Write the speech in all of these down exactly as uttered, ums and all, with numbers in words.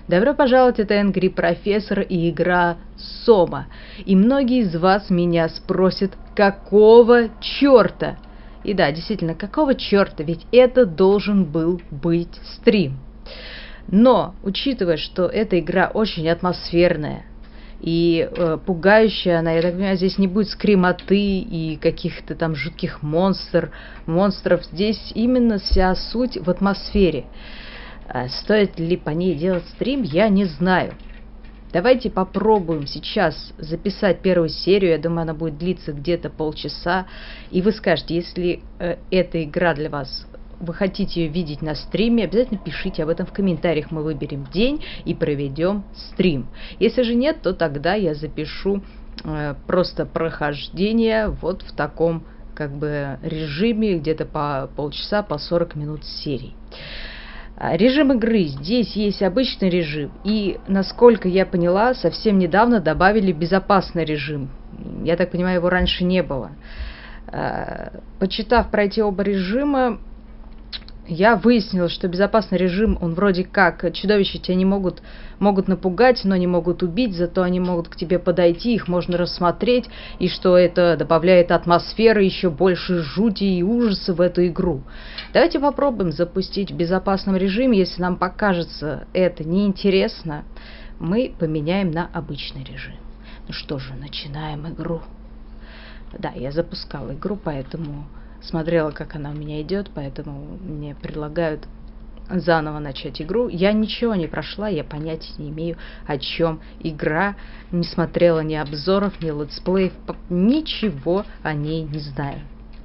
Добро пожаловать, это Angry Профессор и игра Сома. И многие из вас меня спросят, какого черта? И да, действительно, какого черта? Ведь это должен был быть стрим. Но, учитывая, что эта игра очень атмосферная и э, пугающая, она, я так понимаю, здесь не будет скремоты и каких-то там жутких монстр, монстров. Здесь именно вся суть в атмосфере. А стоит ли по ней делать стрим, я не знаю. Давайте попробуем сейчас записать первую серию. Я думаю, она будет длиться где-то полчаса. И вы скажете, если э, эта игра для вас, вы хотите ее видеть на стриме, обязательно пишите об этом в комментариях. Мы выберем день и проведем стрим. Если же нет, то тогда я запишу э, просто прохождение вот в таком как бы режиме, где-то по полчаса, по сорок минут серий. Режим игры. Здесь есть обычный режим. И, насколько я поняла, совсем недавно добавили безопасный режим. Я так понимаю, его раньше не было. Почитав про эти оба режима, я выяснила, что безопасный режим, он вроде как, чудовища тебя не могут, могут напугать, но не могут убить, зато они могут к тебе подойти, их можно рассмотреть, и что это добавляет атмосферы, еще больше жути и ужаса в эту игру. Давайте попробуем запустить в безопасном режиме. Если нам покажется это неинтересно, мы поменяем на обычный режим. Ну что же, начинаем игру. Да, я запускала игру, поэтому смотрела, как она у меня идет, поэтому мне предлагают заново начать игру. Я ничего не прошла, я понятия не имею, о чем игра. Не смотрела ни обзоров, ни летсплеев, ничего о ней не знаю.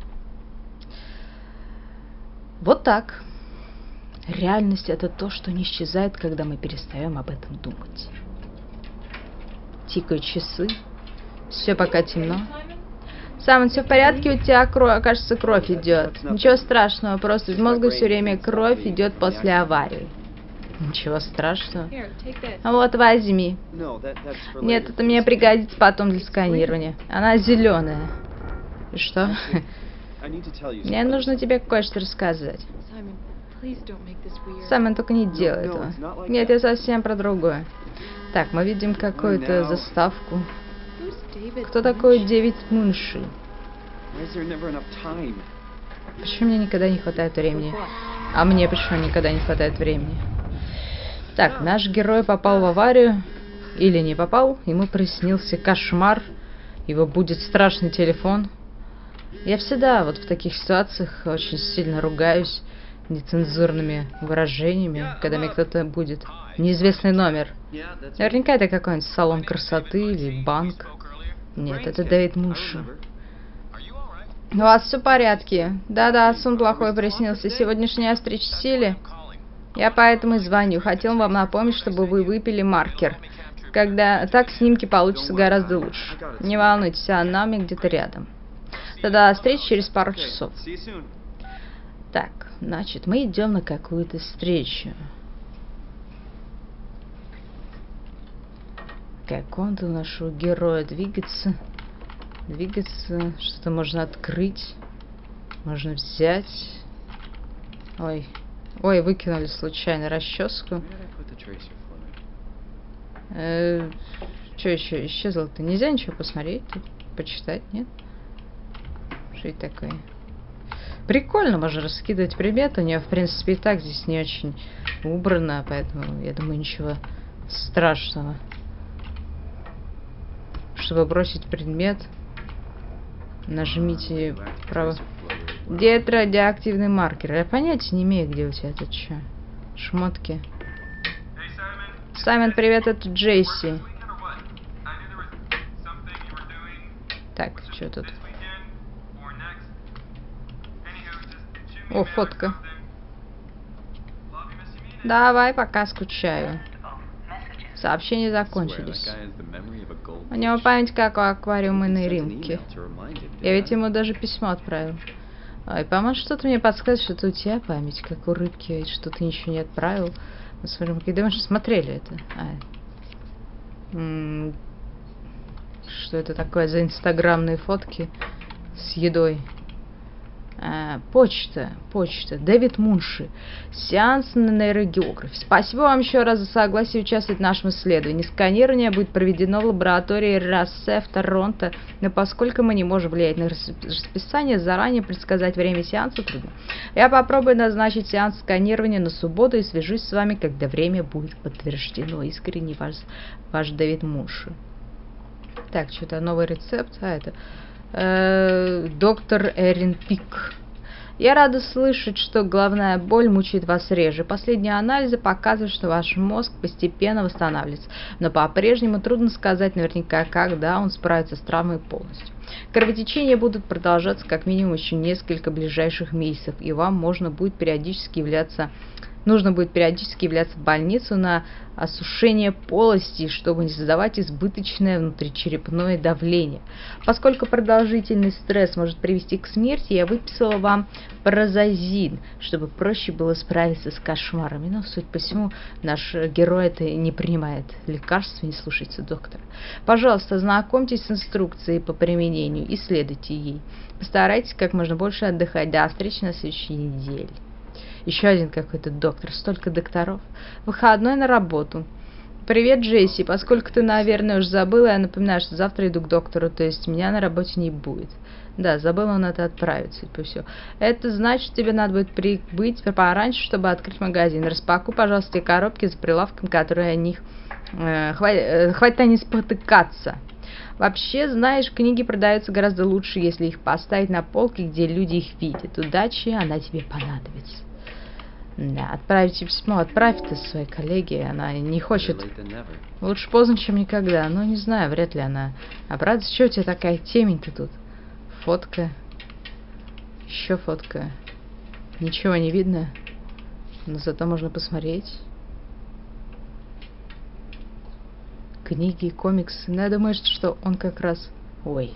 Вот так. Реальность — это то, что не исчезает, когда мы перестаем об этом думать. Тикают часы. Все пока темно. Саймон, все в порядке? У тебя, кровь, кажется, кровь идет. Ничего страшного, просто из мозга все время кровь идет после аварии. Ничего страшного. Вот, возьми. Нет, это мне пригодится потом для сканирования. Она зеленая. И что? Мне нужно тебе кое-что рассказать. Саймон, только не делай этого. Нет, я совсем про другое. Так, мы видим какую-то заставку. Кто такой Дэвид Мунши? Почему мне никогда не хватает времени? А мне почему никогда не хватает времени? Так, наш герой попал в аварию. Или не попал. Ему приснился кошмар. Его будет страшный телефон. Я всегда вот в таких ситуациях очень сильно ругаюсь нецензурными выражениями, когда мне кто-то будет. Неизвестный номер. Наверняка это какой-нибудь салон красоты или банк. Нет, это Дэвид Мунши. У вас все в порядке? Да-да, сон плохой приснился. Сегодняшняя встреча в силе. Я поэтому и звоню. Хотел вам напомнить, чтобы вы выпили маркер. Когда так снимки получатся гораздо лучше. Не волнуйтесь, она у меня где-то рядом. Да-да, встреча через пару часов. Так, значит, мы идем на какую-то встречу. Как он-то у нашего героя двигаться. Двигаться. Что-то можно открыть. Можно взять. Ой. Ой, выкинули случайно расческу. Э, что еще? Исчезло-то? Нельзя ничего посмотреть? Тут почитать, нет? Что это такое? Прикольно, можно раскидывать предметы. У нее, в принципе, и так здесь не очень убрано, поэтому, я думаю, ничего страшного. Чтобы бросить предмет, нажмите право. Где это радиоактивный маркер? Я понятия не имею, где у тебя это что. Шмотки. Саймон, привет, это Джесси. Так, что тут? О, фотка. Давай, пока скучаю. Сообщения закончились. У него память как у аквариумной рынки. Я ведь ему даже письмо отправил. Ой, по-моему, что-то мне подсказывает, что это у тебя память, как у рыбки, и что ты ничего не отправил. Мы смотрим, когда мы же смотрели это. А. М-м- что это такое за инстаграмные фотки с едой? А, почта, почта. Дэвид Мунши. Сеанс на нейрогеографе. Спасибо вам еще раз за согласие участвовать в нашем исследовании. Сканирование будет проведено в лаборатории Рассе в Торонто, но поскольку мы не можем влиять на расписание, заранее предсказать время сеанса трудно. Я попробую назначить сеанс сканирования на субботу и свяжусь с вами, когда время будет подтверждено. Искренне ваш, ваш Дэвид Мунши. Так, что-то новый рецепт. А это... Доктор Эрин Пик. Я рада слышать, что головная боль мучает вас реже. Последние анализы показывают, что ваш мозг постепенно восстанавливается, но по-прежнему трудно сказать наверняка, когда он справится с травмой полностью. Кровотечения будут продолжаться как минимум еще несколько ближайших месяцев, и вам можно будет периодически являться Нужно будет периодически являться в больницу на осушение полости, чтобы не создавать избыточное внутричерепное давление. Поскольку продолжительный стресс может привести к смерти, я выписала вам паразазин, чтобы проще было справиться с кошмарами. Но, судя по всему, наш герой это не принимает лекарств, не слушается доктора. Пожалуйста, ознакомьтесь с инструкцией по применению и следуйте ей. Постарайтесь как можно больше отдыхать. До встречи на следующей неделе. Еще один какой-то доктор, столько докторов. Выходной на работу. Привет, Джесси. Поскольку ты, наверное, уже забыла, я напоминаю, что завтра иду к доктору, то есть меня на работе не будет. Да, забыла он это отправить, судя по всему. Это значит, тебе надо будет прибыть пораньше, чтобы открыть магазин. Распакуй, пожалуйста, те коробки за прилавком, которые о них... Э, хватит, э, хватит о них спотыкаться. Вообще, знаешь, книги продаются гораздо лучше, если их поставить на полке, где люди их видят. Удачи, она тебе понадобится. Да, отправите письмо, отправь это своей коллеге, она не хочет. Лучше поздно, чем никогда. Ну, не знаю, вряд ли она обрадуется. Что у тебя такая темень-то тут? Фотка. Еще фотка. Ничего не видно, но зато можно посмотреть. Книги, комиксы. Но я думаю, что он как раз... Ой.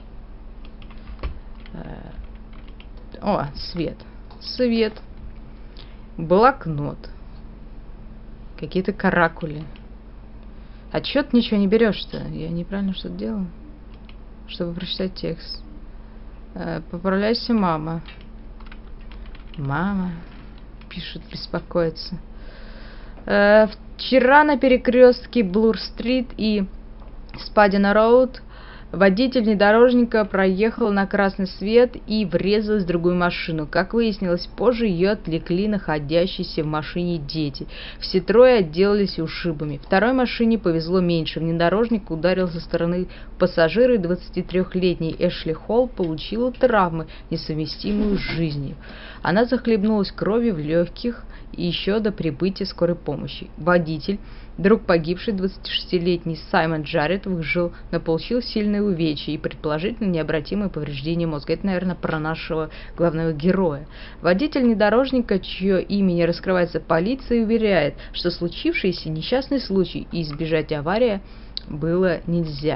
О, свет. Свет. Блокнот. Какие-то каракули. А чё ты ничего не берешь-то? Я неправильно что-то делаю? Чтобы прочитать текст. Э, поправляйся, мама. Мама. Пишет, беспокоится. Э, вчера на перекрестке Блур-стрит и Спадина-роуд водитель внедорожника проехал на красный свет и врезалась в другую машину. Как выяснилось позже, ее отвлекли находящиеся в машине дети. Все трое отделались ушибами. Второй машине повезло меньше. Внедорожник ударил со стороны пассажира, и двадцатитрёхлетний Эшли Холл получила травмы, несовместимую с жизнью. Она захлебнулась кровью в легких и еще до прибытия скорой помощи. Водитель, друг погибший, двадцатишестилетний Саймон Джаред, выжил, но получил сильные увечья и предположительно необратимые повреждения мозга. Это, наверное, про нашего главного героя. Водитель внедорожника, чье имя не раскрывается полиции, уверяет, что случившийся несчастный случай и избежать аварии было нельзя.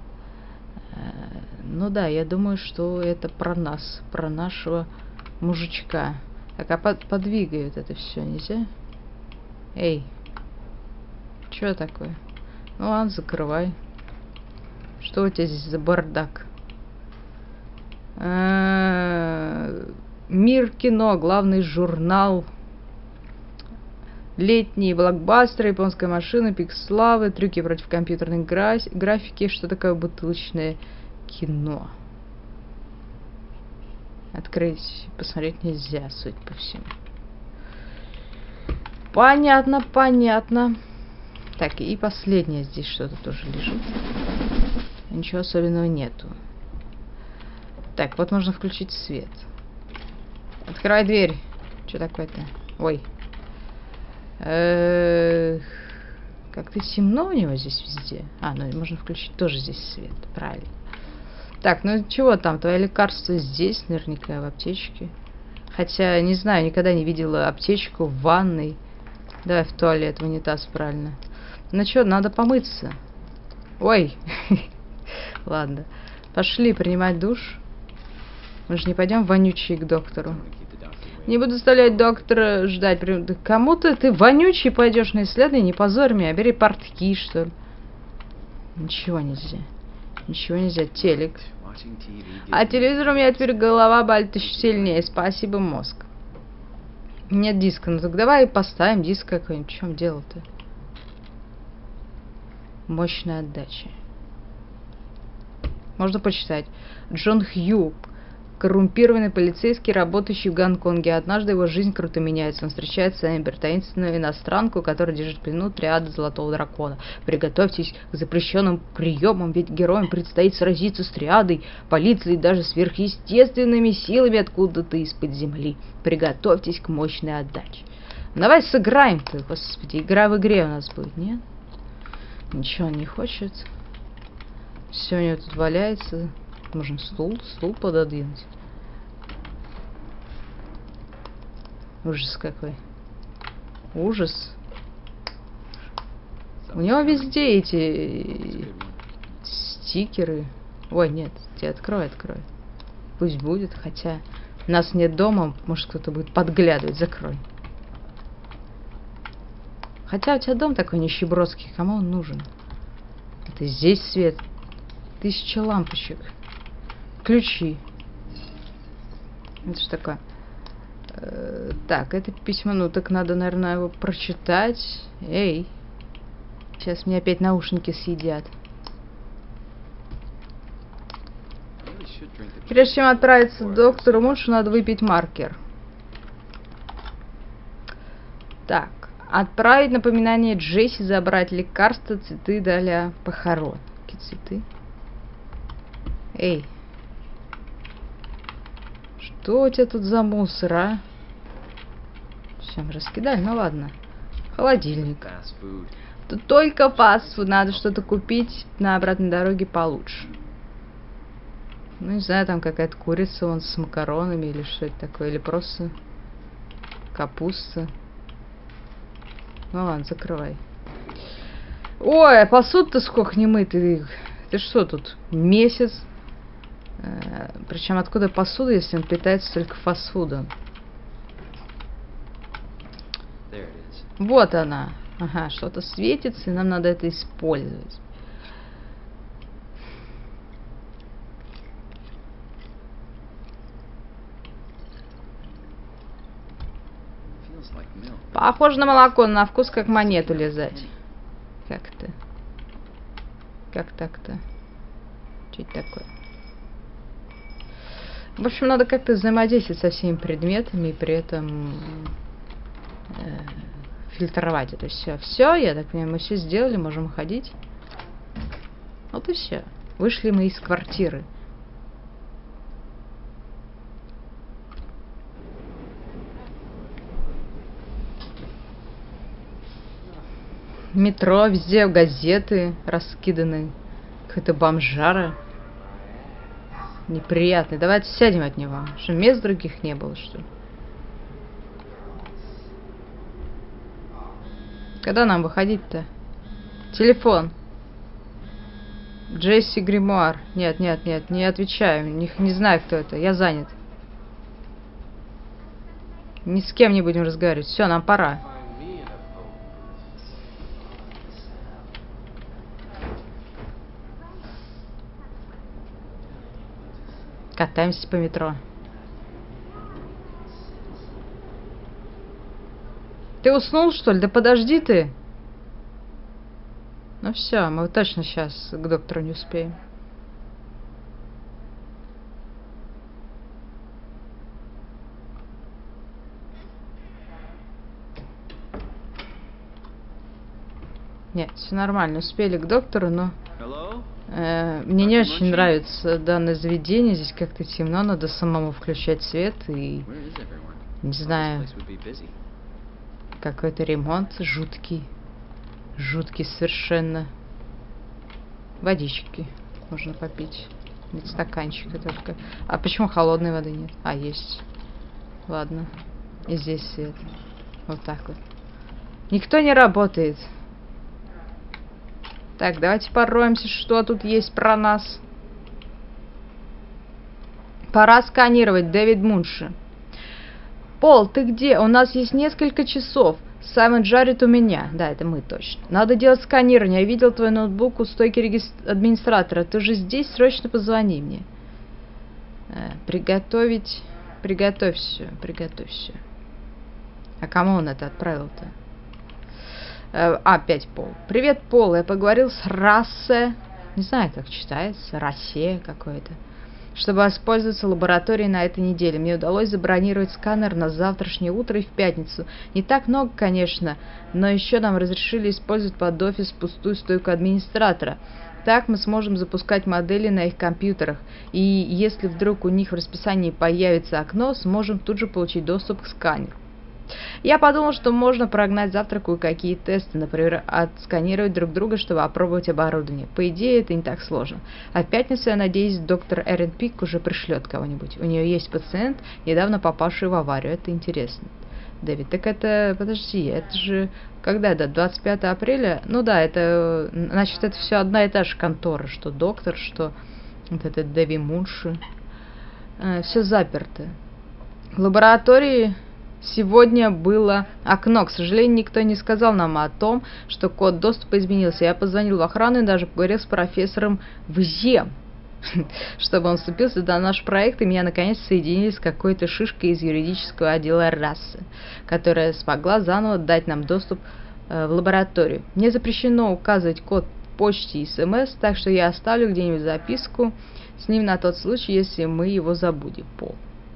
Ну да, я думаю, что это про нас, про нашего мужичка. Так, а под, подвигают это все нельзя? Эй, что такое? Ну ладно, закрывай. Что у тебя здесь за бардак? А-а-а, Мир кино, главный журнал. Летние блокбастеры, японская машина, пик славы, трюки против компьютерной гра- графики. Что такое бутылочное кино? Открыть, посмотреть нельзя, судя по всему. Понятно, понятно. Так, и последнее здесь что-то тоже лежит. Ничего особенного нету. Так, вот можно включить свет. Открывай дверь. Что такое-то? Ой. Эх, как-то темно у него здесь везде. А, ну можно включить тоже здесь свет. Правильно. Так, ну чего там? Твои лекарства здесь, наверняка, в аптечке. Хотя, не знаю, никогда не видела аптечку в ванной. Давай в туалет, в унитаз, правильно. Ну что, надо помыться. Ой. Ладно. Пошли принимать душ. Мы же не пойдем вонючий к доктору. Не буду заставлять доктора ждать. Да кому-то ты вонючий пойдешь на исследование, не позорь меня. Бери портки, что ли. Ничего нельзя. Ничего нельзя. Телек. А телевизор у меня теперь голова болит еще сильнее. Спасибо, мозг. Нет диска. Ну так давай поставим диск какой-нибудь. В чем дело-то? Мощная отдача. Можно почитать. Джон Хью. Коррумпированный полицейский, работающий в Гонконге. Однажды его жизнь круто меняется. Он встречает с Эмбер, таинственную иностранку, которая держит в плену триады Золотого Дракона. Приготовьтесь к запрещенным приемам, ведь героям предстоит сразиться с триадой, полицией, даже сверхъестественными силами откуда-то из-под земли. Приготовьтесь к мощной отдаче. Давай сыграем-то, господи, игра в игре у нас будет, нет? Ничего он не хочет. Все у него тут валяется. Можно стул, стул пододвинуть. Ужас какой. Ужас. У него везде эти стикеры. Ой, нет, ты открой, открой. Пусть будет, хотя нас нет дома, может кто-то будет подглядывать, закрой. Хотя у тебя дом такой нищебродский, кому он нужен? Это здесь свет. Тысяча лампочек. Ключи. Это что такое? Э, так, это письмо, ну так надо, наверное, его прочитать. Эй. Сейчас мне опять наушники съедят. Прежде чем отправиться к доктору Муншу, надо выпить маркер. Так. Отправить напоминание Джесси забрать лекарства, цветы для похорон. Какие цветы? Эй. Что у тебя тут за мусор, а? Все, мы раскидали, ну ладно. Холодильник. Тут только фастфуд, надо что-то купить на обратной дороге получше. Ну, не знаю, там какая-то курица вон с макаронами или что это такое, или просто капуста. Ну ладно, закрывай. Ой, а посуд-то сколько не мытый. Ты что тут, месяц? Причем откуда посуда, если он питается только фастфудом? Вот она. Ага, что-то светится, и нам надо это использовать. Похоже на молоко, на вкус как монету лизать. Как это? Как так-то? Что это такое? В общем, надо как-то взаимодействовать со всеми предметами и при этом э, фильтровать это все. Все, я так понимаю, мы все сделали, можем ходить. Вот и все. Вышли мы из квартиры. Метро, везде газеты раскиданы. Какая-то бомжара. Неприятный. Давайте сядем от него. Что, мест других не было, что ли? Когда нам выходить-то? Телефон. Джесси Гримуар. Нет, нет, нет, не отвечаю. Не, не знаю, кто это. Я занят. Ни с кем не будем разговаривать. Все, нам пора. Катаемся по метро. Ты уснул, что ли? Да подожди ты. Ну все, мы точно сейчас к доктору не успеем. Нет, все нормально. Успели к доктору, но... Э, мне не очень нравится данное заведение. Здесь как-то темно, надо самому включать свет и... Не знаю... Какой-то ремонт жуткий. Жуткий совершенно. Водички можно попить. Нет стаканчика только. А почему холодной воды нет? А, есть. Ладно. И здесь свет. Вот так вот. Никто не работает. Так, давайте пороемся, что тут есть про нас. Пора сканировать. Дэвид Мунши. Пол, ты где? У нас есть несколько часов. Саймон Джаред у меня. Да, это мы точно. Надо делать сканирование. Я видел твой ноутбук у стойки регистр... администратора. Ты же здесь? Срочно позвони мне. Э, приготовить... Приготовь все, приготовь все. А кому он это отправил-то? Э, опять Пол. Привет, Пол. Я поговорил с Рассе. Не знаю, как читается. Рассе какой-то. Чтобы воспользоваться лабораторией на этой неделе. Мне удалось забронировать сканер на завтрашнее утро и в пятницу. Не так много, конечно, но еще нам разрешили использовать под офис пустую стойку администратора. Так мы сможем запускать модели на их компьютерах. И если вдруг у них в расписании появится окно, сможем тут же получить доступ к сканеру. Я подумал, что можно прогнать завтра кое-какие тесты, например, отсканировать друг друга, чтобы опробовать оборудование. По идее, это не так сложно. А в пятницу, я надеюсь, доктор Эрин Пик уже пришлет кого-нибудь. У нее есть пациент, недавно попавший в аварию. Это интересно. Дэвид, так это... Подожди, это же... Когда это? двадцать пятого апреля? Ну да, это... Значит, это все одна и та же контора. Что доктор, что... Вот этот Дэви Мунши. А, все заперто. В лаборатории... Сегодня было окно. К сожалению, никто не сказал нам о том, что код доступа изменился. Я позвонил в охрану и даже поговорил с профессором Взе, чтобы он вступился на наш проект, и меня наконец соединили с какой-то шишкой из юридического отдела Рассе, которая смогла заново дать нам доступ э, в лабораторию. Мне запрещено указывать код почте и смс, так что я оставлю где-нибудь записку с ним на тот случай, если мы его забудем. Пол.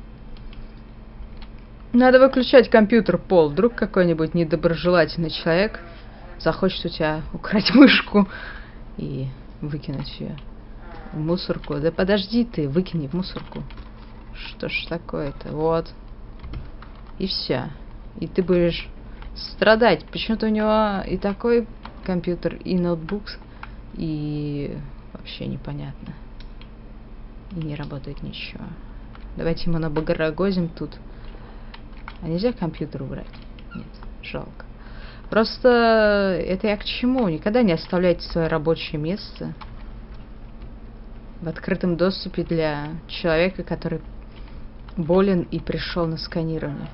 Надо выключать компьютер, Пол. Вдруг какой-нибудь недоброжелательный человек захочет у тебя украть мышку и выкинуть ее в мусорку. Да подожди ты, выкини в мусорку. Что ж такое-то? Вот. И все. И ты будешь страдать. Почему-то у него и такой компьютер, и ноутбук, и вообще непонятно. И не работает ничего. Давайте мы набогорогозим тут. А нельзя компьютер убрать? Нет, жалко. Просто это я к чему? Никогда не оставляйте свое рабочее место в открытом доступе для человека, который болен и пришел на сканирование.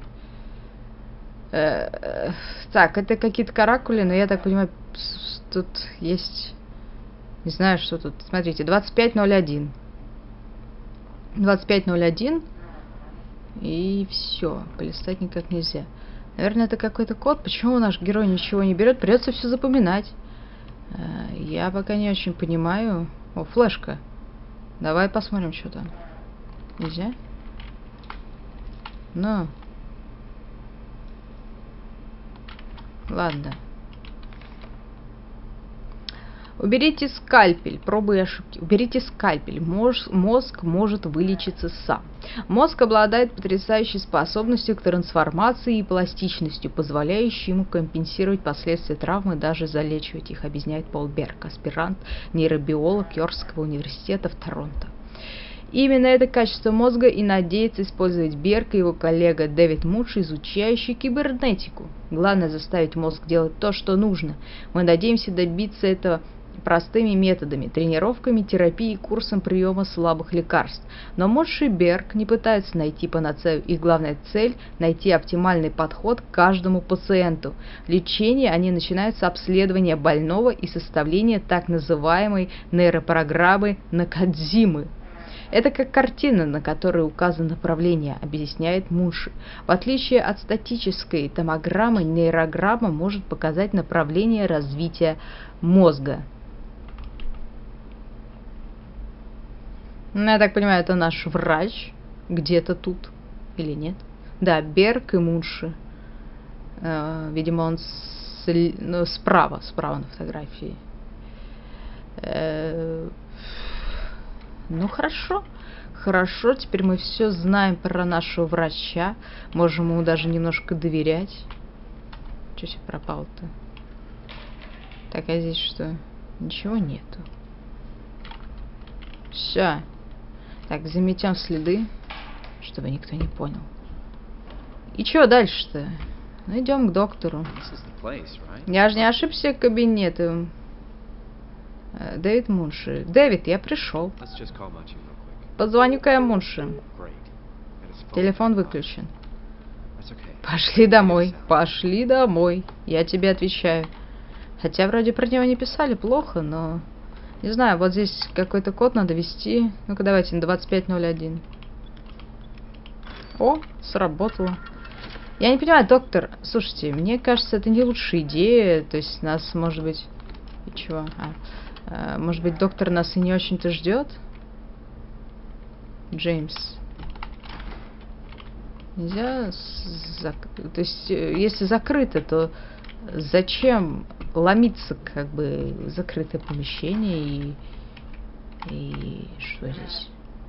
Э-э- так, это какие-то каракули, но я так понимаю, тут есть... Не знаю, что тут. Смотрите, двадцать пять ноль один. двадцать пять ноль один. И все, полистать никак нельзя. Наверное, это какой-то код. Почему наш герой ничего не берет? Придется все запоминать. Я пока не очень понимаю. О, флешка. Давай посмотрим, что там. Нельзя? Ну. Ладно. Уберите скальпель, пробуй и ошибки. Уберите скальпель, Мож, мозг может вылечиться сам. Мозг обладает потрясающей способностью к трансформации и пластичностью, позволяющей ему компенсировать последствия травмы, даже залечивать их, объясняет Пол Берг, аспирант, нейробиолог Йоркского университета в Торонто. Именно это качество мозга и надеется использовать Берг и его коллега Дэвид Мунши, изучающий кибернетику. Главное заставить мозг делать то, что нужно. Мы надеемся добиться этого простыми методами, тренировками, терапией, курсом приема слабых лекарств. Но Мунши и Берг не пытаются найти панацею. Их главная цель – найти оптимальный подход к каждому пациенту. Лечение они начинают с обследования больного и составления так называемой нейропрограммы Накадзимы. Это как картина, на которой указано направление, объясняет Мунши. В отличие от статической томограммы, нейрограмма может показать направление развития мозга. Ну, я так понимаю, это наш врач где-то тут или нет? Да, Берг и Мунши. Э, видимо, он с, ну, справа, справа на фотографии. Э, ну, хорошо. Хорошо, теперь мы все знаем про нашего врача. Можем ему даже немножко доверять. Что себе пропал-то? Так, а здесь что? Ничего нету. Все. Так, заметем следы, чтобы никто не понял. И что дальше-то? Ну, идем к доктору. Я же не ошибся кабинетом. Дэвид Мунши. Дэвид, я пришел. Позвоню-ка я Мунши. Телефон выключен. Пошли домой. Пошли домой. Я тебе отвечаю. Хотя вроде про него не писали плохо, но... Не знаю, вот здесь какой-то код надо ввести. Ну-ка, давайте на двадцать пять ноль один. О, сработало. Я не понимаю, доктор, слушайте, мне кажется, это не лучшая идея. То есть нас, может быть... И чего? А, а, может быть, доктор нас и не очень-то ждет? Джеймс. Нельзя... Зак... То есть, если закрыто, то зачем ломиться, как бы, в закрытое помещение и... И... Что здесь?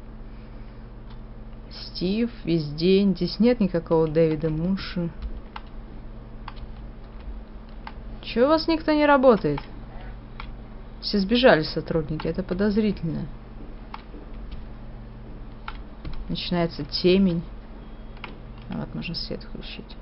Стив, весь день. Здесь нет никакого Дэвида Муша. Чего у вас никто не работает? Все сбежали сотрудники. Это подозрительно. Начинается темень. А вот можно свет включить.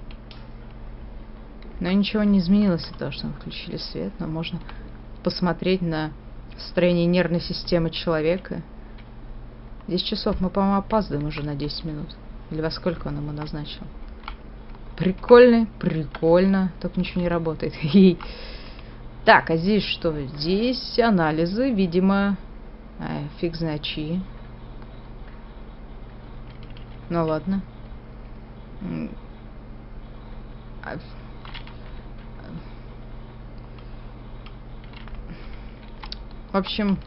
Но ничего не изменилось от того, что мы включили свет. Но можно посмотреть на строение нервной системы человека. десять часов. Мы, по-моему, опаздываем уже на десять минут. Или во сколько он ему назначил? Прикольно, прикольно. Только ничего не работает. Так, а здесь что? Здесь анализы, видимо... А, фиг знает чьи. Ну ладно. В общем...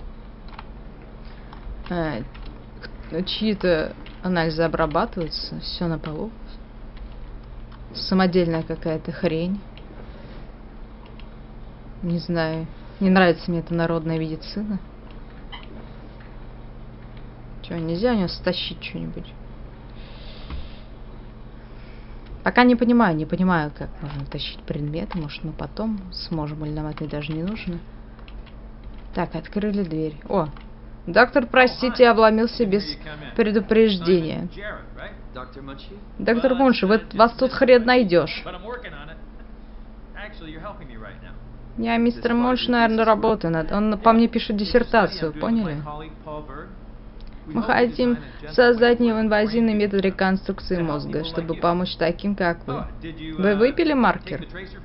А, чьи-то анализы обрабатываются. Все на полу. Самодельная какая-то хрень. Не знаю. Не нравится мне эта народная медицина. Че, нельзя у него стащить что-нибудь? Пока не понимаю, не понимаю, как можно тащить предметы. Может, мы потом сможем, или нам это даже не нужно. Так, открыли дверь. О, доктор, простите, я обломился без предупреждения. Доктор Мунши, вы, вас тут хрен найдешь. Я, мистер Мунши, наверное, работаю над... Он по мне пишет диссертацию, поняли? Мы хотим создать неинвазивный метод реконструкции мозга, чтобы помочь таким, как вы. Вы выпили маркер?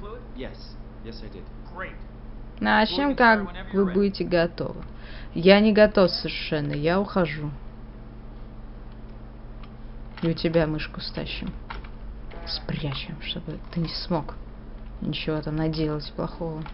Начнем, как вы будете готовы. Я не готов совершенно, я ухожу. И у тебя мышку стащим. Спрячем, чтобы ты не смог ничего там наделать плохого.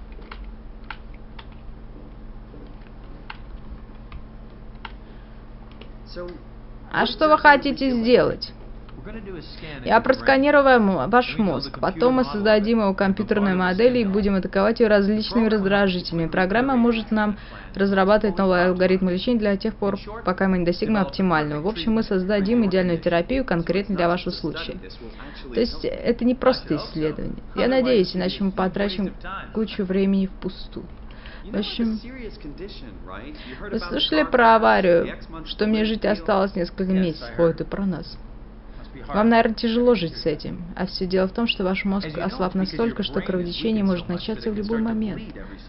А что вы хотите сделать? Я просканирую ваш мозг. Потом мы создадим его компьютерную модель и будем атаковать ее различными раздражителями. Программа может нам разрабатывать новые алгоритмы лечения для тех пор, пока мы не достигнем оптимального. В общем, мы создадим идеальную терапию конкретно для вашего случая. То есть это не просто исследование. Я надеюсь, иначе мы потрачим кучу времени впустую. В общем, вы слышали про аварию, что мне жить осталось несколько месяцев? Ой, это про нас. Вам, наверное, тяжело жить с этим. А все дело в том, что ваш мозг ослаб настолько, что кровотечение может начаться в любой момент.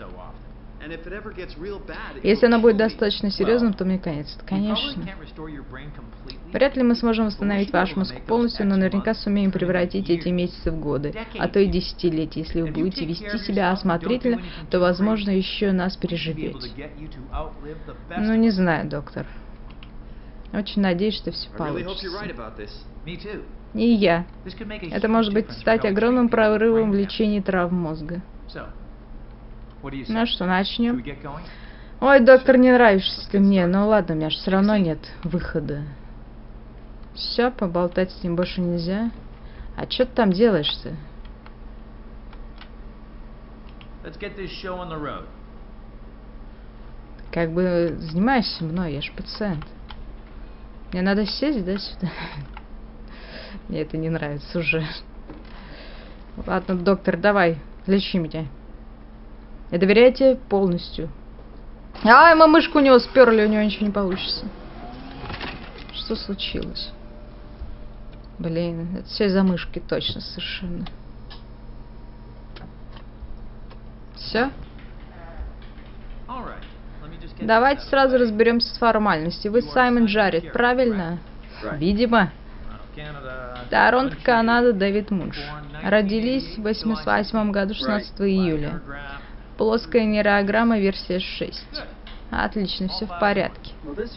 Если оно будет достаточно серьезным, то мне конец. Конечно. Вряд ли мы сможем восстановить ваш мозг полностью, но наверняка сумеем превратить эти месяцы в годы, а то и десятилетия. Если вы будете вести себя осмотрительно, то, возможно, еще нас переживете. Ну, не знаю, доктор. Очень надеюсь, что все получится. И я. Это может быть стать огромным прорывом в лечении травм мозга. Ну что, начнем? Ой, доктор, не нравишься ты мне. Ну ладно, у меня же все равно нет выхода. Все, поболтать с ним больше нельзя. А что ты там делаешь-то? Как бы занимаешься мной, я же пациент. Мне надо сесть, да, сюда? Мне это не нравится уже. Ладно, доктор, давай, лечи меня. И доверяйте полностью. Ай, мы мышку у него сперли, у него ничего не получится. Что случилось? Блин, это все из-за мышки, точно, совершенно. Все? Давайте сразу разберемся с формальностью. Вы Саймон Джаред, правильно? Видимо. Торонто, Канада, Дэвид Мунш. Родились в восемьдесят восьмом году, шестнадцатого июля. Плоская нейрограмма, версия шесть. Отлично, все в порядке.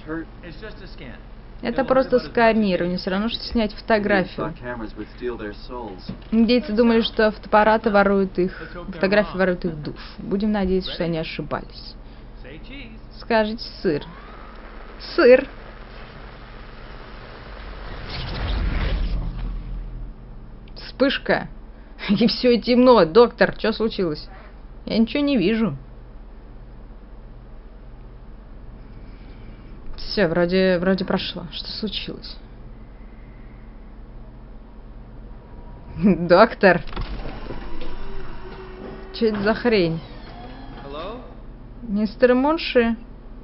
Это просто сканирование, все равно, что снять фотографию. Индейцы думали, что фотоаппараты воруют их, фотографии воруют их душу. Будем надеяться, что они ошибались. Скажите сыр. Сыр. Вспышка. И все темно. Доктор, что случилось? Я ничего не вижу. Все, вроде, вроде прошло. Что случилось? Доктор. Что это за хрень? Мистер Мунши?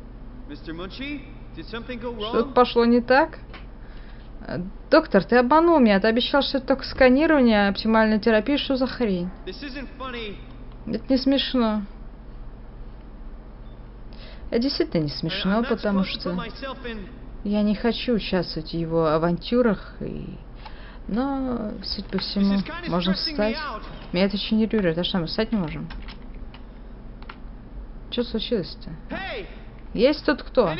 Что-то пошло не так? Доктор, ты обманул меня. Ты обещал, что это только сканирование, оптимальная терапия. Что за хрень? Это не смешно. Это действительно не смешно, потому что я не хочу участвовать в его авантюрах. И... Но, судя по всему, можно встать. Меня это очень нервирует. А что, мы встать не можем? Что случилось-то? Есть тут кто?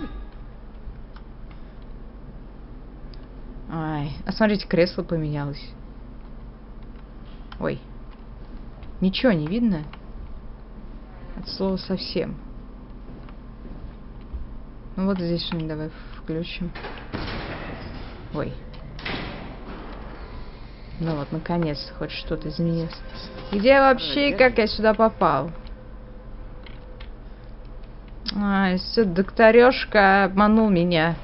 Ай, а смотрите, кресло поменялось. Ой. Ничего не видно? От слова совсем. Ну вот здесь что-нибудь давай включим. Ой. Ну вот, наконец, хоть что-то изменилось. Где я вообще и как я сюда попал? Ай, все, докторёшка обманул меня.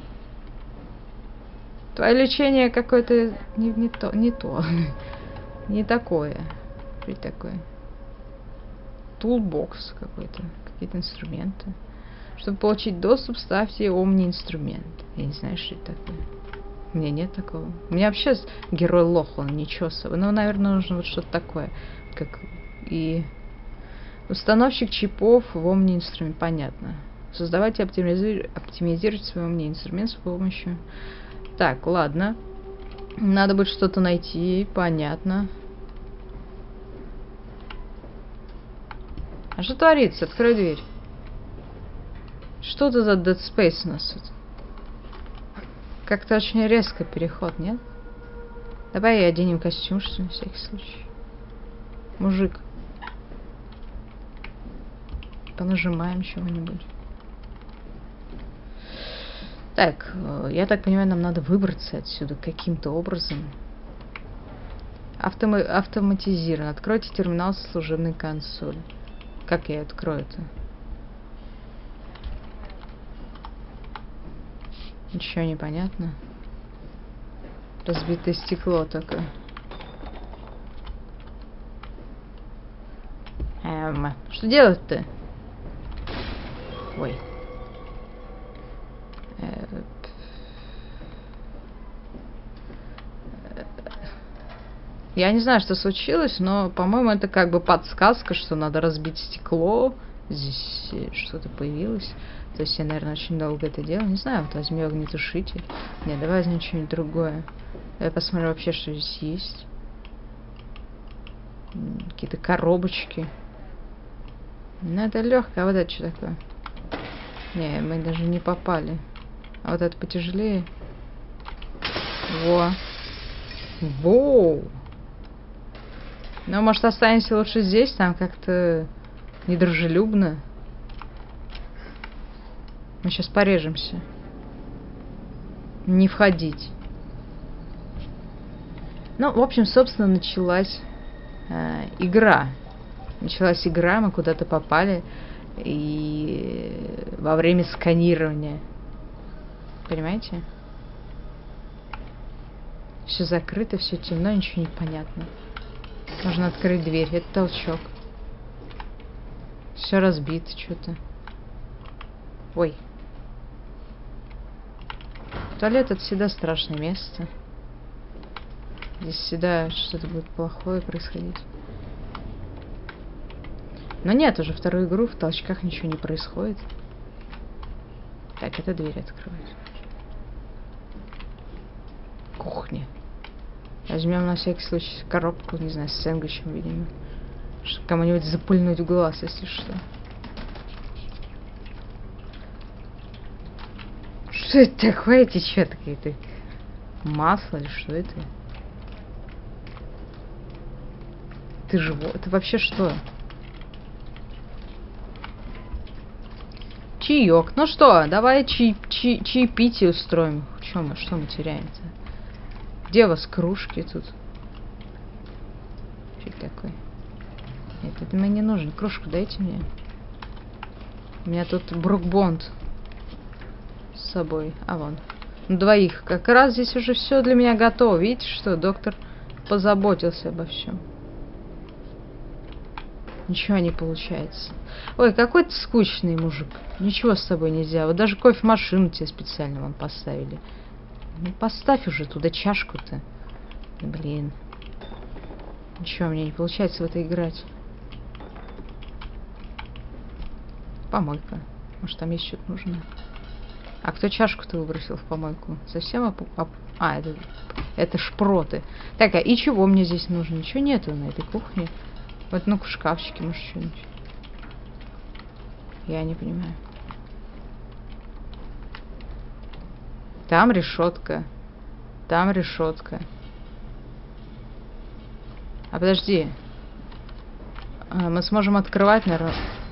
Твое лечение какое-то не, не то, не то. Не такое. Что это такое? Тулбокс какой-то. Какие-то инструменты. Чтобы получить доступ, ставьте Омни-инструмент. Я не знаю, что это такое. У меня нет такого. У меня вообще герой лох, он ничего особо. Ну, наверное, нужно вот что-то такое. Как и... Установщик чипов в Омни-инструмент. Понятно. Создавать и оптимизи... оптимизировать свой Омни-инструмент с помощью... Так, ладно. Надо будет что-то найти. Понятно. А что творится? Открой дверь. Что это за Dead Space у нас тут? Как-то очень резко переход, нет? Давай оденем костюм, что на всякий случай. Мужик. Понажимаем чего-нибудь. Так, я так понимаю, нам надо выбраться отсюда каким-то образом. Автома автоматизирован. Откройте терминал со служебной консоль. Как я открою это? Ничего не понятно. Разбитое стекло только. Эм, что делать-то? Ой. Я не знаю, что случилось, но, по-моему, это как бы подсказка, что надо разбить стекло. Здесь что-то появилось. То есть я, наверное, очень долго это делал. Не знаю, вот возьми огнетушитель. Не, давай возьмем что-нибудь другое. Давай посмотрим вообще, что здесь есть. Какие-то коробочки. Ну, это легкое. А вот это что такое? Не, мы даже не попали. А вот это потяжелее. Во. Воу. Ну, может, останемся лучше здесь, там как-то недружелюбно. Мы сейчас порежемся. Не входить. Ну, в общем, собственно, началась э, игра. Началась игра, мы куда-то попали. И во время сканирования. Понимаете? Все закрыто, все темно, ничего не понятно. Можно открыть дверь. Это толчок. Все разбито что-то. Ой. Туалет — это всегда страшное место. Здесь всегда что-то будет плохое происходить. Но нет, уже вторую игру в толчках ничего не происходит. Так, эта дверь открывает. Кухня. Возьмем на всякий случай коробку, не знаю, с сэндвичем, видимо. Чтобы кому-нибудь запульнуть в глаз, если что. Что это такое течет какое-то? Масло или что это? Ты живой? Это вообще что? Чаек. Ну что, давай чай, чай, чаепитие устроим. Что мы, что мы теряем-то? Где у вас кружки тут? Что это такое? Нет, это мне не нужно. Кружку дайте мне. У меня тут Брукбонд с собой. А вон. Ну, двоих. Как раз здесь уже все для меня готово. Видите, что доктор позаботился обо всем. Ничего не получается. Ой, какой ты скучный мужик. Ничего с тобой нельзя. Вот даже кофемашину тебе специально вон поставили. Ну, поставь уже туда чашку-то. Блин. Ничего, мне не получается в это играть. Помойка. Может, там есть что-то нужное? А кто чашку-то выбросил в помойку? Совсем опу... Оп... А, это... это шпроты. Так, а и чего мне здесь нужно? Ничего нету на этой кухне. Вот, ну-ка, в шкафчике, может, что-нибудь. Я не понимаю. Там решетка. Там решетка. А подожди. А, мы сможем открывать, наверное.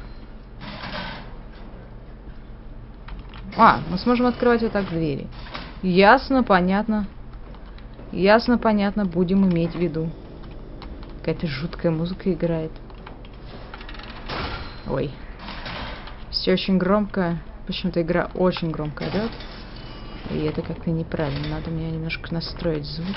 А, мы сможем открывать вот так двери. Ясно, понятно. Ясно, понятно. Будем иметь в виду. Какая-то жуткая музыка играет. Ой. Все очень громко. Почему-то игра очень громко идет. И это как-то неправильно. Надо мне немножко настроить звук.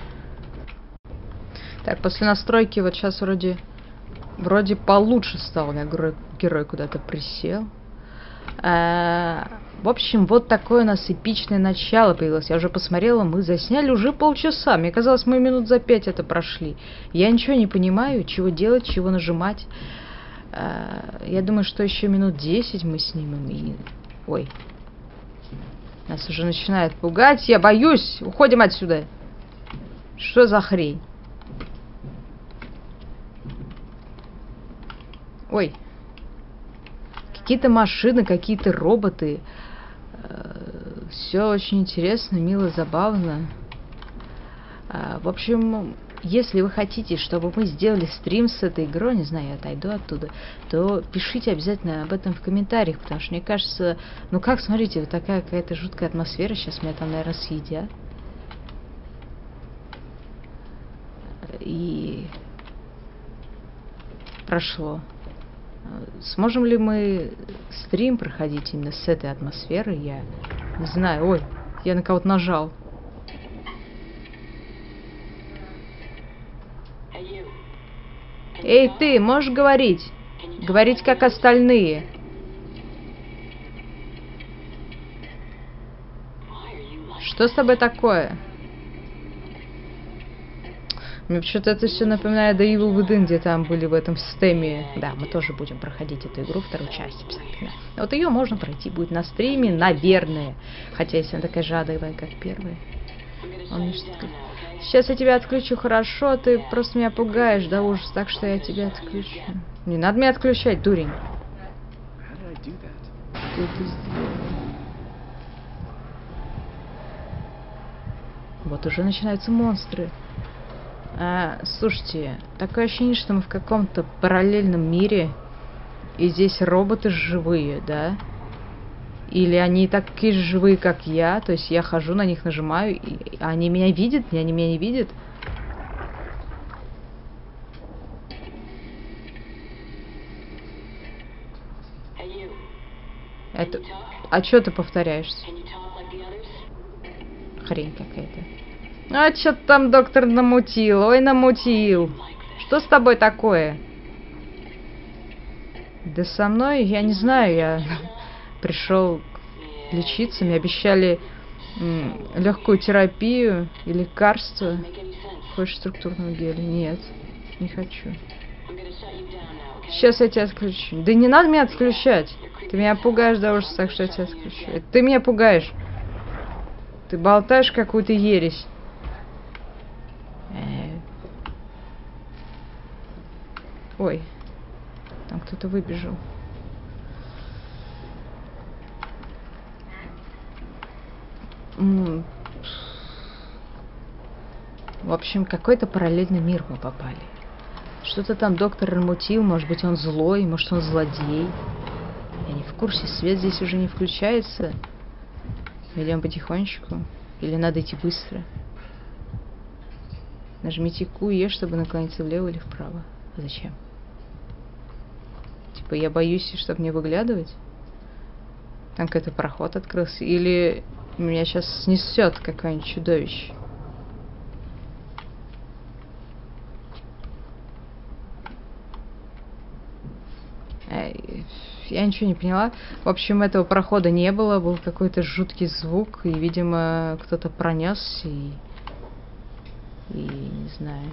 Так, после настройки вот сейчас вроде... Вроде получше стал. У меня герой, герой куда-то присел. А, в общем, вот такое у нас эпичное начало появилось. Я уже посмотрела, мы засняли уже полчаса. Мне казалось, мы минут за пять это прошли. Я ничего не понимаю, чего делать, чего нажимать. А, я думаю, что еще минут десять мы снимем. И... Ой. Нас уже начинает пугать. Я боюсь. Уходим отсюда. Что за хрень? Ой. Какие-то машины, какие-то роботы. Все очень интересно, мило, забавно. В общем, если вы хотите, чтобы мы сделали стрим с этой игрой, не знаю, я отойду оттуда, то пишите обязательно об этом в комментариях, потому что мне кажется, ну как, смотрите, вот такая какая-то жуткая атмосфера, сейчас меня там, наверное, съедят. И прошло. Сможем ли мы стрим проходить именно с этой атмосферой? Я не знаю. Ой, я на кого-то нажал. Эй, ты, можешь говорить? Говорить, как остальные. Что с тобой такое? Мне почему-то это все напоминает The Evil Within, где там были в этом стеме. Да, мы тоже будем проходить эту игру, вторую часть обязательно. Вот ее можно пройти будет на стриме, наверное. Хотя, если она такая жадовая, как первая. Он мне что-то... Сейчас я тебя отключу, хорошо? Ты просто меня пугаешь до ужаса, так что я тебя отключу. Не надо меня отключать, дурень. Что ты сделал? Вот уже начинаются монстры. А, слушайте, такое ощущение, что мы в каком-то параллельном мире, и здесь роботы живые, да? Или они такие же живые, как я, то есть я хожу на них, нажимаю, и они меня видят, и они меня не видят. Это... А что ты повторяешься? Хрень какая-то. А что там доктор намутил? Ой, намутил. Что с тобой такое? Да со мной, я не знаю, я пришел лечиться. Мне обещали легкую терапию и лекарство. Хочешь структурного геля? Нет, не хочу. Сейчас я тебя отключу. Да не надо меня отключать. Ты меня пугаешь до ужаса, так что я тебя отключу. Это ты меня пугаешь. Ты болтаешь какую-то ересь. Ой, там кто-то выбежал. М, В общем, какой-то параллельный мир мы попали. Что-то там доктор мутил, может быть, он злой, может, он злодей. Я не в курсе, свет здесь уже не включается. Идем потихонечку. Или надо идти быстро. Нажмите Q и E, чтобы наклониться влево или вправо. А зачем? Типа я боюсь, чтобы не выглядывать. Там какой-то проход открылся. Или меня сейчас снесет какое-нибудь чудовище. Я ничего не поняла. В общем, этого прохода не было. Был какой-то жуткий звук. И, видимо, кто-то пронесся. И... и не знаю.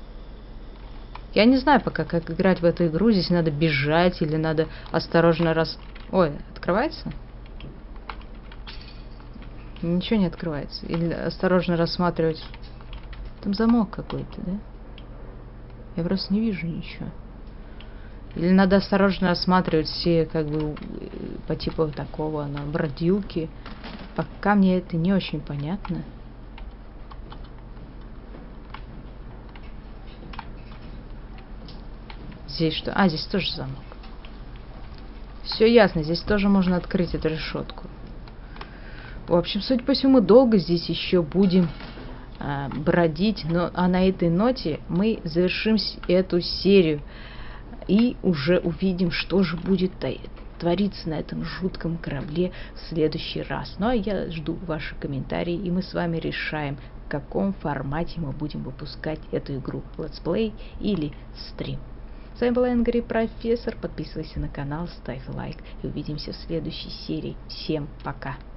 Я не знаю пока, как играть в эту игру. Здесь надо бежать или надо осторожно раз... Ой, открывается? Ничего не открывается. Или осторожно рассматривать. Там замок какой-то, да? Я просто не вижу ничего. Или надо осторожно рассматривать все, как бы, по типу такого, на бродилки. Пока мне это не очень понятно. Здесь что? А, здесь тоже замок. Все ясно, здесь тоже можно открыть эту решетку. В общем, судя по всему, долго здесь еще будем а, бродить. Но, а на этой ноте мы завершим эту серию. И уже увидим, что же будет твориться на этом жутком корабле в следующий раз. Ну а я жду ваши комментарии, и мы с вами решаем, в каком формате мы будем выпускать эту игру. Летсплей или стрим. С вами была Энгри Профессор. Подписывайся на канал, ставь лайк. И увидимся в следующей серии. Всем пока!